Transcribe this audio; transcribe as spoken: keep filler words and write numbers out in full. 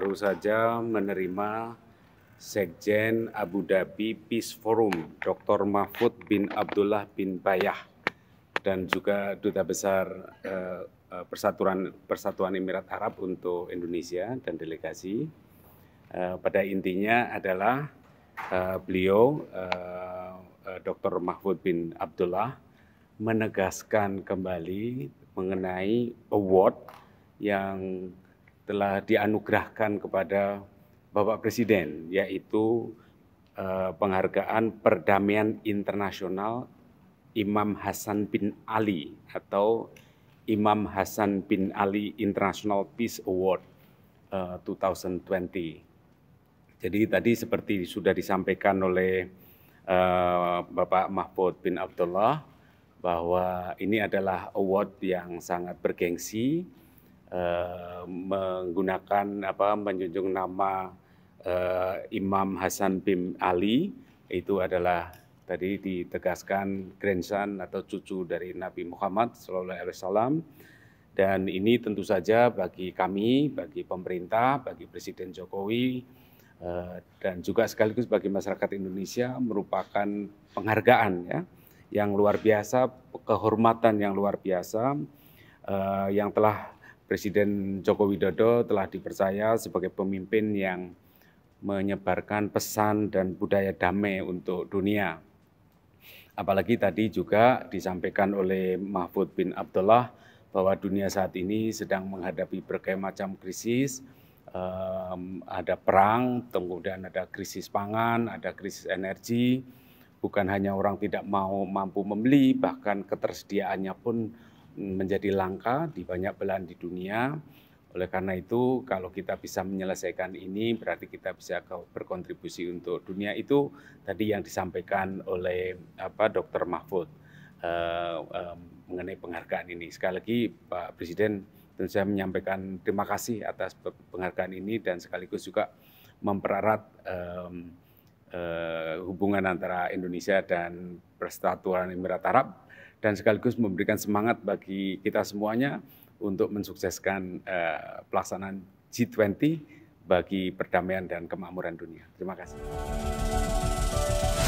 baru saja menerima Sekjen Abu Dhabi Peace Forum, Doktor Mahfud bin Abdullah bin Bayah, dan juga Duta Besar eh, Persatuan, Persatuan Emirat Arab untuk Indonesia dan delegasi. Eh, pada intinya adalah eh, beliau, eh, Doktor Mahfud bin Abdullah, menegaskan kembali mengenai award yang telah dianugerahkan kepada Bapak Presiden, yaitu eh, penghargaan Perdamaian Internasional Imam Hasan bin Ali atau Imam Hasan bin Ali International Peace Award eh, dua ribu dua puluh. Jadi tadi seperti sudah disampaikan oleh eh, Bapak Mahfud bin Abdullah bahwa ini adalah award yang sangat bergengsi, Uh, menggunakan apa menjunjung nama uh, Imam Hasan bin Ali, itu adalah tadi ditegaskan grandson atau cucu dari Nabi Muhammad shallallahu alaihi wasallam. Dan ini tentu saja bagi kami, bagi pemerintah, bagi Presiden Jokowi, uh, dan juga sekaligus bagi masyarakat Indonesia merupakan penghargaan ya yang luar biasa, kehormatan yang luar biasa uh, yang telah Presiden Joko Widodo telah dipercaya sebagai pemimpin yang menyebarkan pesan dan budaya damai untuk dunia. Apalagi tadi juga disampaikan oleh Mahfud bin Abdullah bahwa dunia saat ini sedang menghadapi berbagai macam krisis, um, ada perang, kemudian ada krisis pangan, ada krisis energi, bukan hanya orang tidak mau mampu membeli, bahkan ketersediaannya pun menjadi langka di banyak belahan di dunia. Oleh karena itu, kalau kita bisa menyelesaikan ini, berarti kita bisa berkontribusi untuk dunia. Itu tadi yang disampaikan oleh apa Doktor Mahfud uh, uh, mengenai penghargaan ini. Sekali lagi, Pak Presiden tentu saya menyampaikan terima kasih atas penghargaan ini dan sekaligus juga mempererat um, uh, hubungan antara Indonesia dan Persatuan Emirat Arab, dan sekaligus memberikan semangat bagi kita semuanya untuk mensukseskan uh, pelaksanaan G dua puluh bagi perdamaian dan kemakmuran dunia. Terima kasih.